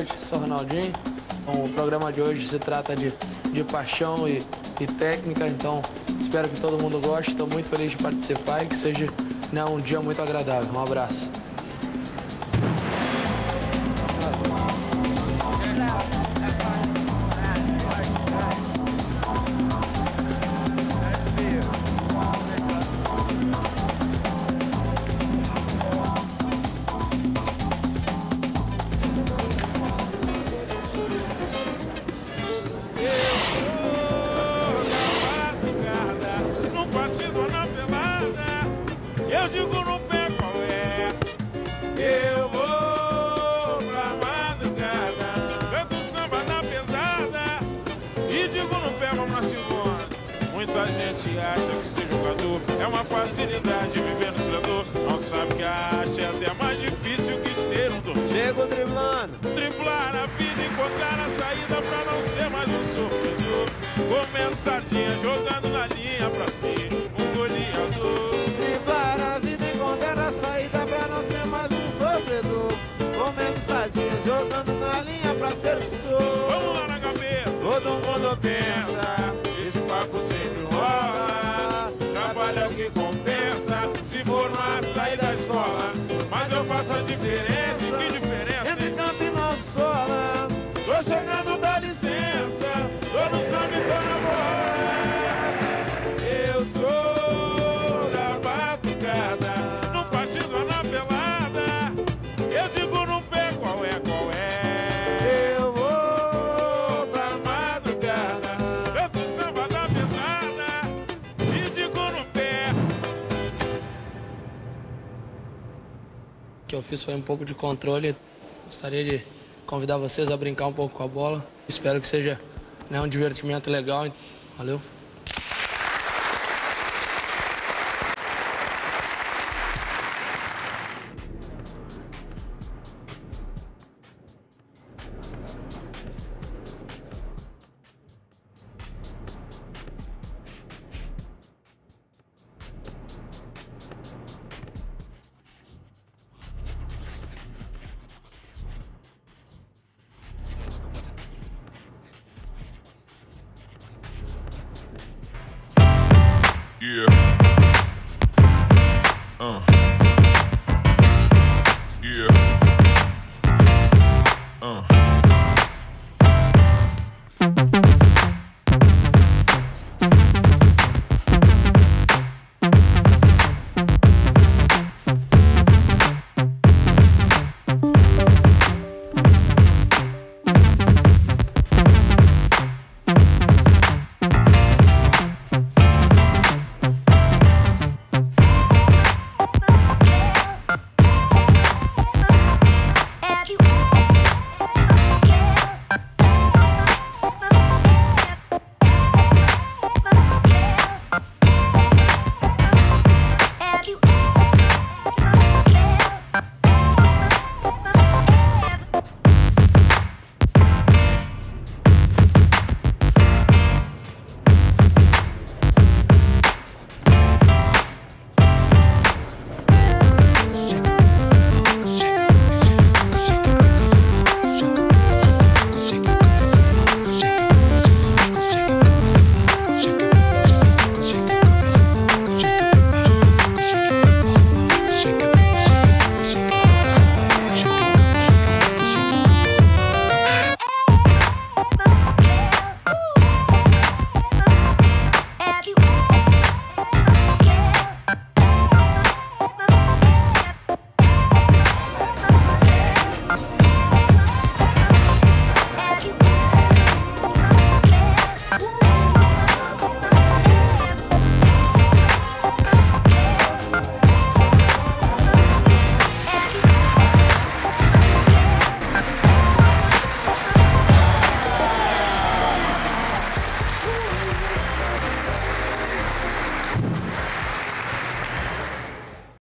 noite, sou Ronaldinho. Então, o programa de hoje se trata de paixão e técnica, então espero que todo mundo goste. Estou muito feliz de participar e que seja, né, um dia muito agradável. Um abraço. Eu digo no pé qual é. Eu vou pra madrugada, canto samba na pesada e digo no pé, vamos na segunda. Muita gente acha que ser jogador é uma facilidade, viver no esplendor. Não sabe que a arte é até mais difícil que ser um dono. Chego driblando, driblar a vida, encontrar a saída pra não ser mais um sofredor. Comendo sardinha, jogando na linha pra ser um goleador. driblar a vida, encontrar a saída pra não ser mais um sofredor. Comendo sardinha, jogando na linha pra ser o que sou. Vamos lá na gaveta. Todo mundo pensa, Esse papo sempre rola. Trabalho é o que compensa. Se for não sair da escola, mas eu faço a diferença. E que diferença, entre hein? campo e não sola. Tô chegando, dá licença. Tô no samba e tô na bola. Eu sou da batucada, no partido ou na pelada. Eu digo no pé qual é, qual é. Eu vou pra madrugada, canto samba da pesada e digo no pé. O que eu fiz foi um pouco de controle. Gostaria de convidar vocês a brincar um pouco com a bola. Espero que seja, né, um divertimento legal. Valeu. Yeah.